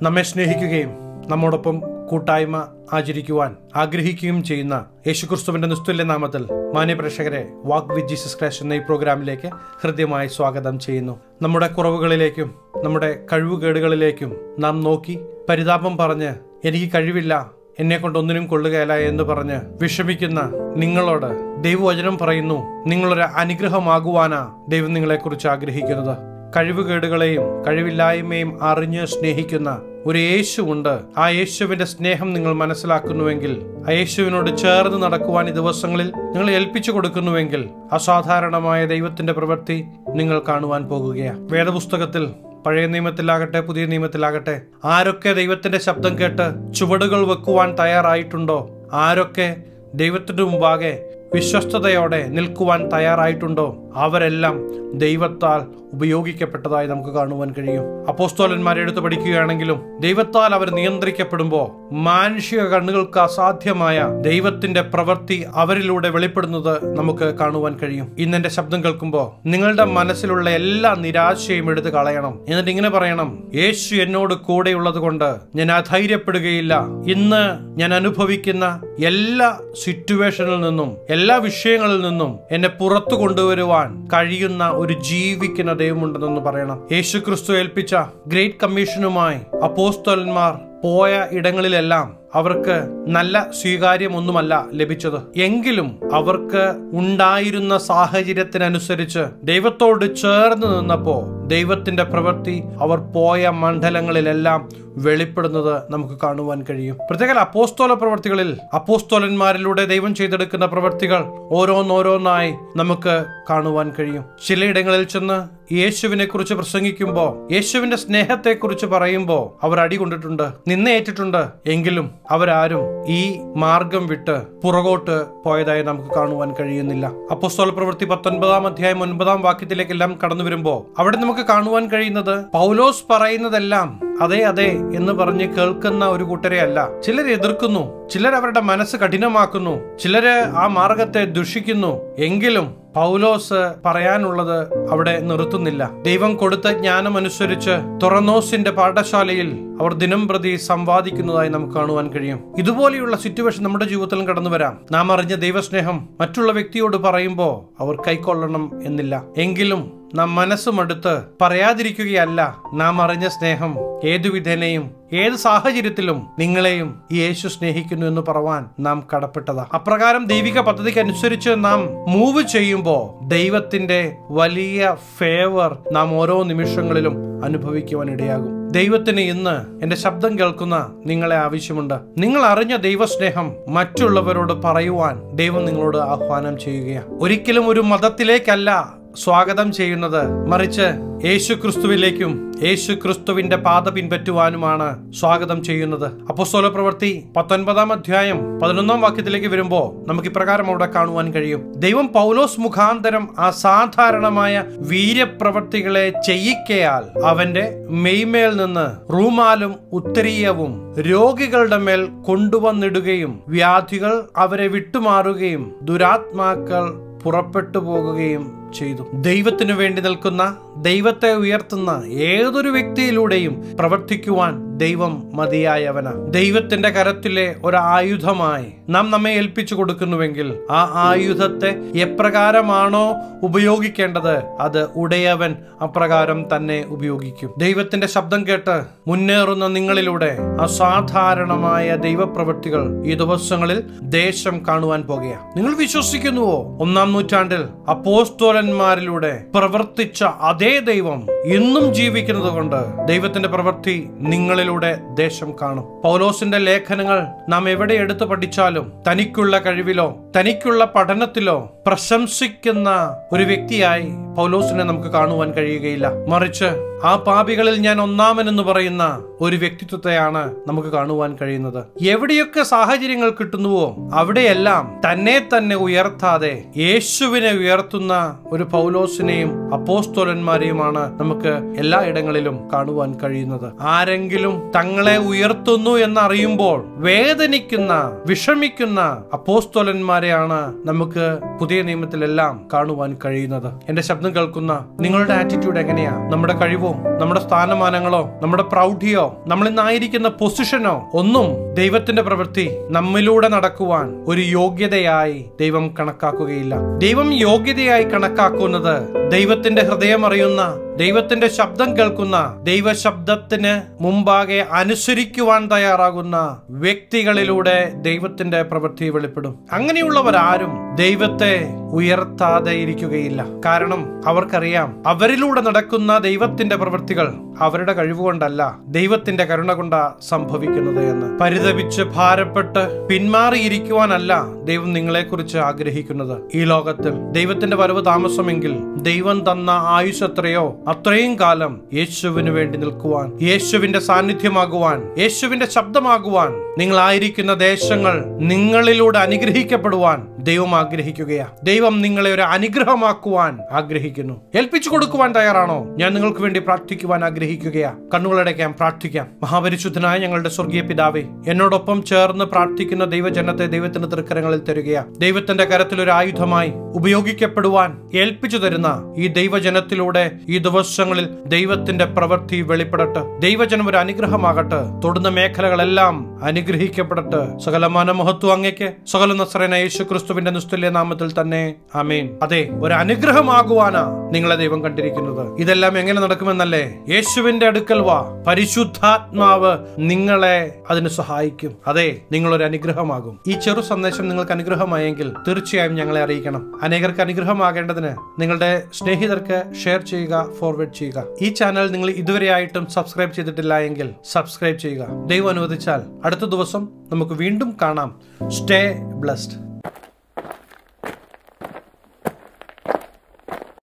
നമ്മെ സ്നേഹിക്കുകയും നമ്മോടൊപ്പം കൂട്ടായ്മ ആചരിക്കുവാൻ ആഗ്രഹിക്കുകയും ചെയ്യുന്ന യേശുക്രിസ്തുവിന്റെ നിസ്തുല്യ നാമത്തിൽ മാന്യ പ്രേക്ഷകരെ വാക്ക് വിത്ത് ജീസസ് ക്രൈസ്റ്റ് എന്ന ഈ പ്രോഗ്രാമിലേക്ക് ഹൃദ്യമായി സ്വാഗതം ചെയ്യുന്നു. നമ്മുടെ കുറവുകളിലേക്കും നമ്മുടെ കഴിവുകേടുകളിലേക്കും നാം നോക്കി പരിതാപം പറഞ്ഞ് എനിക്ക് കഴിവില്ല, എന്നെ കൊണ്ടൊന്നിനും കൊള്ളുകയില്ല എന്ന് പറഞ്ഞ് വിഷമിക്കുന്ന നിങ്ങളോട് ദൈവവചനം പറയുന്നു, നിങ്ങളൊരു അനുഗ്രഹമാകുവാനാ ദൈവം നിങ്ങളെക്കുറിച്ച് ആഗ്രഹിക്കുന്നത്. കഴിവുകേടുകളെയും കഴിവില്ലായ്മയും അറിഞ്ഞ് സ്നേഹിക്കുന്ന ഒരു യേശുവുണ്ട്. ആ യേശുവിന്റെ സ്നേഹം നിങ്ങൾ മനസ്സിലാക്കുന്നുവെങ്കിൽ, ആ യേശുവിനോട് ചേർന്ന് നടക്കുവാൻ ഈ ദിവസങ്ങളിൽ നിങ്ങൾ ഏൽപ്പിച്ചു കൊടുക്കുന്നുവെങ്കിൽ, അസാധാരണമായ ദൈവത്തിന്റെ പ്രവൃത്തി നിങ്ങൾ കാണുവാൻ പോകുകയാണ്. വേദപുസ്തകത്തിൽ പഴയ നിയമത്തിലാകട്ടെ പുതിയ നിയമത്തിലാകട്ടെ ആരൊക്കെ ദൈവത്തിന്റെ ശബ്ദം കേട്ട് ചുവടുകൾ വെക്കുവാൻ തയ്യാറായിട്ടുണ്ടോ, ആരൊക്കെ ദൈവത്തിന്റെ മുമ്പാകെ വിശ്വസ്തയോടെ നിൽക്കുവാൻ തയ്യാറായിട്ടുണ്ടോ, അവരെല്ലാം ദൈവത്താൽ ഉപയോഗിക്കപ്പെട്ടതായി നമുക്ക് കാണുവാൻ കഴിയും. അപ്പോസ്തലന്മാരെ എടുത്ത് പഠിക്കുകയാണെങ്കിലും ദൈവത്താൽ അവർ നിയന്ത്രിക്കപ്പെടുമ്പോൾ മാനുഷിക കണ്ണുകൾക്ക് അസാധ്യമായ ദൈവത്തിന്റെ പ്രവൃത്തി അവരിലൂടെ വെളിപ്പെടുന്നത് നമുക്ക് കാണുവാൻ കഴിയും. ഇന്നെന്റെ ശബ്ദം കേൾക്കുമ്പോൾ നിങ്ങളുടെ മനസ്സിലുള്ള എല്ലാ നിരാശയും എടുത്ത് കളയണം. എന്നിട്ട് ഇങ്ങനെ പറയണം, യേശു എന്നോട് കൂടെയുള്ളത് കൊണ്ട് ഞാൻ അധൈര്യപ്പെടുകയില്ല. ഇന്ന് ഞാൻ അനുഭവിക്കുന്ന എല്ലാ സിറ്റുവേഷനിൽ നിന്നും എല്ലാ വിഷയങ്ങളിൽ നിന്നും എന്നെ പുറത്തു കൊണ്ടുവരുവാൻ കഴിയുന്ന ഒരു ജീവിക്കുന്ന ദൈവമുണ്ടെന്ന് പറയണം. യേശു ക്രിസ്തു ഏൽപ്പിച്ച ഗ്രേറ്റ് കമ്മീഷനുമായി അപ്പോസ്തലന്മാർ പോയ ഇടങ്ങളിലെല്ലാം അവർക്ക് നല്ല സ്വീകാര്യമൊന്നുമല്ല ലഭിച്ചത്. എങ്കിലും അവർക്ക് ഉണ്ടായിരുന്ന സാഹചര്യത്തിനനുസരിച്ച് ദൈവത്തോട് ചേർന്ന് നിന്നപ്പോ ദൈവത്തിന്റെ പ്രവൃത്തി അവർ പോയ മണ്ഡലങ്ങളിലെല്ലാം വെളിപ്പെടുന്നത് നമുക്ക് കാണുവാൻ കഴിയും. പ്രത്യേക അപ്പോസ്തല പ്രവൃത്തികളിൽ അപ്പോസ്തലന്മാരിലൂടെ ദൈവം ചെയ്തെടുക്കുന്ന പ്രവൃത്തികൾ ഓരോന്നോരോന്നായി നമുക്ക് കാണുവാൻ കഴിയും. ചിലയിടങ്ങളിൽ ചെന്ന് യേശുവിനെ കുറിച്ച് പ്രസംഗിക്കുമ്പോൾ, യേശുവിന്റെ സ്നേഹത്തെ കുറിച്ച് പറയുമ്പോൾ അവർ അടികൊണ്ടിട്ടുണ്ട്, നിന്നേറ്റിട്ടുണ്ട്. എങ്കിലും അവരാരും ഈ മാർഗം വിട്ട് പുറകോട്ട് പോയതായി നമുക്ക് കാണുവാൻ കഴിയുന്നില്ല. അപ്പോസ്തല പ്രവൃത്തി 19-ാം അധ്യായം 9-ാം വാക്യത്തിലേക്കെല്ലാം കടന്നു വരുമ്പോൾ അവിടെ നമുക്ക് കാണുവാൻ കഴിയുന്നത് പൗലോസ് പറയുന്നതെല്ലാം അതെ അതെ എന്ന് പറഞ്ഞ് കേൾക്കുന്ന ഒരു കൂട്ടരെ അല്ല. ചിലർ എതിർക്കുന്നു, ചിലർ അവരുടെ മനസ്സ് കഠിനമാക്കുന്നു, ചിലര് ആ മാർഗത്തെ ദുഷിക്കുന്നു. എങ്കിലും പൗലോസ് പറയാനുള്ളത് അവിടെ നിർത്തുന്നില്ല. ദൈവം കൊടുത്ത ജ്ഞാനം അനുസരിച്ച് തുറന്നോസിന്റെ പാഠശാലയിൽ അവർ ദിനം പ്രതി സംവാദിക്കുന്നതായി നമുക്ക് കാണുവാൻ കഴിയും. ഇതുപോലെയുള്ള സിറ്റുവേഷൻ നമ്മുടെ ജീവിതത്തിലും കടന്നു വരാം. നാം അറിഞ്ഞ ദൈവസ്നേഹം മറ്റുള്ള വ്യക്തിയോട് പറയുമ്പോൾ അവർ കൈക്കൊള്ളണം എന്നില്ല. എങ്കിലും നാം മനസ്സുമടുത്ത് പറയാതിരിക്കുകയല്ല. നാം അറിഞ്ഞ സ്നേഹം ഏതു വിധേനയും ഏത് സാഹചര്യത്തിലും നിങ്ങളെയും യേശു സ്നേഹിക്കുന്നു എന്ന് പറവാൻ നാം കടപ്പെട്ടതാ. അപ്രകാരം ദൈവിക പദ്ധതിക്ക് അനുസരിച്ച് നാം മൂവ് ചെയ്യുമ്പോൾ ദൈവത്തിന്റെ വലിയ ഫേവർ നാം ഓരോ നിമിഷങ്ങളിലും അനുഭവിക്കുവാൻ ഇടയാകും. ദൈവത്തിന് ഇന്ന് എന്റെ ശബ്ദം കേൾക്കുന്ന നിങ്ങളെ ആവശ്യമുണ്ട്. നിങ്ങൾ അറിഞ്ഞ ദൈവസ്നേഹം മറ്റുള്ളവരോട് പറയുവാൻ ദൈവം നിങ്ങളോട് ആഹ്വാനം ചെയ്യുകയാണ്. ഒരിക്കലും ഒരു മതത്തിലേക്കല്ല സ്വാഗതം ചെയ്യുന്നത്, മറിച്ച് യേശു ക്രിസ്തുവിലേക്കും യേശു ക്രിസ്തുവിന്റെ പാത പിൻപറ്റുവാനുമാണ് സ്വാഗതം ചെയ്യുന്നത്. അപ്പോസ്തല പ്രവൃത്തി 19-ാം അധ്യായം 11-ാം വാക്യത്തിലേക്ക് വരുമ്പോൾ നമുക്ക് ഇപ്രകാരം അവിടെ കാണുവാൻ കഴിയും. ദൈവം പൗലോസ് മുഖാന്തരം അസാധാരണമായ വീര്യപ്രവൃത്തികളെ ചെയ്യിക്കയാൽ അവന്റെ മെയ്മേൽ നിന്ന് റൂമാലും ഉത്തരീയവും രോഗികളുടെ മേൽ കൊണ്ടുവന്നിടുകയും വ്യാധികൾ അവരെ വിട്ടുമാറുകയും ദുരാത്മാക്കൾ പുറപ്പെട്ടു പോകുകയും ചെയ്തു. ദൈവത്തിനു വേണ്ടി നിൽക്കുന്ന, ദൈവത്തെ ഉയർത്തുന്ന ഏതൊരു വ്യക്തിയിലൂടെയും പ്രവർത്തിക്കുവാൻ ദൈവം മതിയായവന. ദൈവത്തിന്റെ കരത്തിലെ ഒരു ആയുധമായി നാം നമ്മെ ഏൽപ്പിച്ചു കൊടുക്കുന്നുവെങ്കിൽ ആ ആയുധത്തെ എപ്രകാരമാണോ ഉപയോഗിക്കേണ്ടത് അത് ഉടയവൻ അപ്രകാരം തന്നെ ഉപയോഗിക്കും. ദൈവത്തിന്റെ ശബ്ദം കേട്ട് മുന്നേറുന്ന നിങ്ങളിലൂടെ അസാധാരണമായ ദൈവപ്രവൃത്തികൾ ഈ ദിവസങ്ങളിൽ ദേശം കാണുവാൻ പോകുകയാണ്. നിങ്ങൾ വിശ്വസിക്കുന്നുവോ? 1-ാം നൂറ്റാണ്ടിൽ അപ്പോസ്തലന്മാരിലൂടെ പ്രവർത്തിച്ച അതേ ദൈവം ഇന്നും ജീവിക്കുന്നത് കൊണ്ട് ദൈവത്തിന്റെ പ്രവൃത്തി നിങ്ങളിലൂടെ ദേശം കാണും. പൗലോസിന്റെ ലേഖനങ്ങൾ നാം എവിടെ എടുത്തു പഠിച്ചാലും തനിക്കുള്ള കഴിവിലോ തനിക്കുള്ള പഠനത്തിലോ പ്രശംസിക്കുന്ന ഒരു വ്യക്തിയായി പൗലോസിനെ നമുക്ക് കാണുവാൻ കഴിയുകയില്ല. മറിച്ച് ആ പാപികളിൽ ഞാൻ ഒന്നാമനെന്ന് പറയുന്ന ഒരു വ്യക്തിത്വത്തെയാണ് നമുക്ക് കാണുവാൻ കഴിയുന്നത്. എവിടെയൊക്കെ സാഹചര്യങ്ങൾ കിട്ടുന്നുവോ അവിടെയെല്ലാം തന്നെ തന്നെ ഉയർത്താതെ യേശുവിനെ ഉയർത്തുന്ന ഒരു പൗലോസിനെയും അപ്പോസ്തലന്മാരെയുമാണ് നമുക്ക് എല്ലാ ഇടങ്ങളിലും കാണുവാൻ കഴിയുന്നത്. ആരെങ്കിലും തങ്ങളെ ഉയർത്തുന്നു എന്നറിയുമ്പോൾ വേദനിക്കുന്ന, വിഷമിക്കുന്ന അപ്പോസ്തലന്മാരെയാണ് നമുക്ക് പുതിയ നിയമത്തിലെല്ലാം കാണുവാൻ കഴിയുന്നത്. എന്റെ ശബ്ദം കേൾക്കുന്ന നിങ്ങളുടെ ആറ്റിറ്റ്യൂഡ് എങ്ങനെയാ? നമ്മുടെ കഴിവോ, നമ്മുടെ സ്ഥാനമാനങ്ങളോ, നമ്മുടെ പ്രൗഢിയോ നമ്മൾ ഇന്നായിരിക്കുന്ന പൊസിഷനോ ഒന്നും ദൈവത്തിന്റെ പ്രവൃത്തി നമ്മിലൂടെ നടക്കുവാൻ ഒരു യോഗ്യതയായി ദൈവം കണക്കാക്കുകയില്ല. ദൈവം യോഗ്യതയായി കണക്കാക്കുന്നത് ദൈവത്തിന്റെ ഹൃദയം അറിയുന്ന, ദൈവത്തിന്റെ ശബ്ദം കേൾക്കുന്ന, ദൈവശബ്ദത്തിന് മുമ്പാകെ അനുസരിക്കുവാൻ തയ്യാറാകുന്ന വ്യക്തികളിലൂടെ ദൈവത്തിന്റെ പ്രവൃത്തി വെളിപ്പെടും. അങ്ങനെയുള്ളവരാരും ദൈവത്തെ ഉയർത്താതെ ഇരിക്കുകയില്ല. കാരണം അവർക്കറിയാം അവരിലൂടെ നടക്കുന്ന ദൈവത്തിന്റെ പ്രവൃത്തികൾ അവരുടെ കഴിവുകൊണ്ടല്ല, ദൈവത്തിന്റെ കരുണ കൊണ്ടാ സംഭവിക്കുന്നത് എന്ന്. പരിതപിച്ച് ഭാരപ്പെട്ട് പിന്മാറിയിരിക്കുവാനല്ല ദൈവം നിങ്ങളെക്കുറിച്ച് ആഗ്രഹിക്കുന്നത്. ഈ ലോകത്തിൽ ദൈവത്തിന്റെ വരവ് താമസമെങ്കിൽ ദൈവം തന്ന ആയുസ് എത്രയോ അത്രയും കാലം യേശുവിന് വേണ്ടി നിൽക്കുവാൻ, യേശുവിന്റെ സാന്നിധ്യമാകുവാൻ, യേശുവിന്റെ ശബ്ദമാകുവാൻ, നിങ്ങളായിരിക്കുന്ന ദേശങ്ങൾ നിങ്ങളിലൂടെ അനുഗ്രഹിക്കപ്പെടുവാൻ ദൈവം ആഗ്രഹിക്കുകയാ. ദൈവം നിങ്ങളെ ഒരു അനുഗ്രഹമാക്കുവാൻ ആഗ്രഹിക്കുന്നു. ഏൽപ്പിച്ചു കൊടുക്കുവാൻ തയ്യാറാണോ? ഞാൻ നിങ്ങൾക്ക് വേണ്ടി പ്രാർത്ഥിക്കുവാൻ ആഗ്രഹിക്കുകയാ. കണ്ണുകളടയ്ക്കാം, പ്രാർത്ഥിക്കാം. മഹാപരിശുദ്ധനായ ഞങ്ങളുടെ സ്വർഗീയ പിതാവേ, എന്നോടൊപ്പം ചേർന്ന് പ്രാർത്ഥിക്കുന്ന ദൈവജനത്തെ ദൈവത്തിന്റെ തൃക്കരങ്ങളിൽ തരികയാ. ദൈവത്തിന്റെ കരത്തിൽ ഒരു ആയുധമായി ഉപയോഗിക്കപ്പെടുവാൻ ഏൽപ്പിച്ചു തരുന്ന ഈ ദൈവജനത്തിലൂടെ ഈ ദിവസങ്ങളിൽ ദൈവത്തിന്റെ പ്രവൃത്തി വെളിപ്പെടട്ടെ. ദൈവജനം ഒരു അനുഗ്രഹമാകട്ടെ. തൊടുന്ന മേഖലകളെല്ലാം അനുഗ്രഹിക്കപ്പെടട്ടെ. സകല മനമഹത്വം അങ്ങയ്ക്ക്. സകല നസ്രയനായ യേശു ക്രിസ്തുവിന്റെ നിസ്തുല്യ നാമത്തിൽ തന്നെ ആമേൻ. അതെ, ഒരു അനുഗ്രഹമാകുവാനാ നിങ്ങളെ ദൈവം കണ്ടിരിക്കുന്നത്. ഇതെല്ലാം എങ്ങനെ നടക്കുമെന്നല്ലേ? യേശുവിന്റെ അടുക്കൽ വാ, പരിശുദ്ധാത്മാവ് നിങ്ങളെ അതിന് സഹായിക്കും. അതെ, നിങ്ങളൊരു അനുഗ്രഹമാകും. ഈ ചെറു സന്ദേശം നിങ്ങൾക്ക് അനുഗ്രഹമായെങ്കിൽ തീർച്ചയായും ഞങ്ങളെ അറിയിക്കണം. അനേകർക്ക് അനുഗ്രഹമാകേണ്ടതിന് നിങ്ങളുടെ സ്നേഹിതർക്ക് ഷെയർ ചെയ്യുക, ഫോർവേഡ് ചെയ്യുക. ഈ ചാനൽ നിങ്ങൾ ഇതുവരെയായിട്ടും സബ്സ്ക്രൈബ് ചെയ്തിട്ടില്ല എങ്കിൽ സബ്സ്ക്രൈബ് ചെയ്യുക. ദൈവം അനുവദിച്ചാൽ അടുത്ത ദിവസം നമുക്ക് വീണ്ടും കാണാം. Stay blessed.